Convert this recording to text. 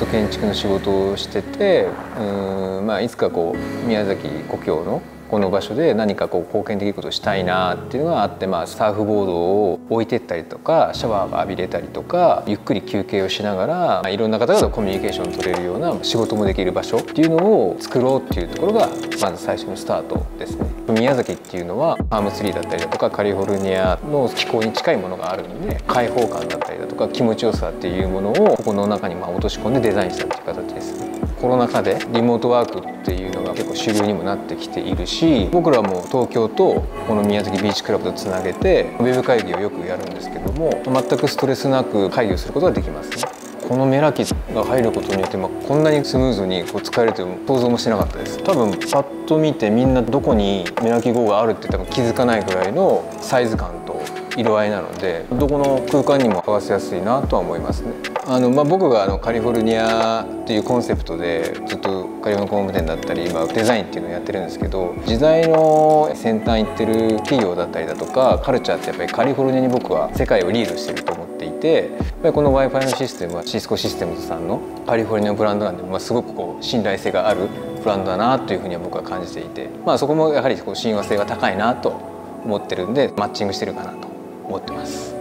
建築の仕事をしてて、いつか宮崎故郷のこの場所で何か貢献できることをしたいなっていうのがあって、サーフボードを置いてったりとかシャワーが浴びれたりとかゆっくり休憩をしながらいろんな方とコミュニケーションを取れるような仕事もできる場所っていうのを作ろうっていうところがまず最初のスタートですね。宮崎っていうのはパームツリーだったりだとかカリフォルニアの気候に近いものがあるので、開放感だったりだとか気持ちよさっていうものをここの中に落とし込んでデザインしたっていう形ですね。コロナ禍でリモートワークっていうのが結構主流にもなってきているし、僕らも東京とこの宮崎ビーチクラブとつなげてウェブ会議をよくやるんですけども、全くストレスなく会議をすることができますね。このメラキが入ることによって、こんなにスムーズに使えるという想像もしてなかったです。多分パッと見てみんなどこにメラキ号があるって多分気づかないぐらいのサイズ感と色合いなので、どこの空間にも合わせやすいなとは思いますね。僕がカリフォルニアっていうコンセプトでずっとカリフォルニア工務店だったりデザインっていうのをやってるんですけど、時代の先端行ってる企業だったりだとかカルチャーってやっぱりカリフォルニアに僕は世界をリードしてると思っていて、やっぱりこの Wi-Fi のシステムはシスコシステムズさんのカリフォルニアのブランドなんで、すごく信頼性があるブランドだなというふうには僕は感じていて、そこもやはり親和性が高いなと思ってるんでマッチングしてるかなと思ってます。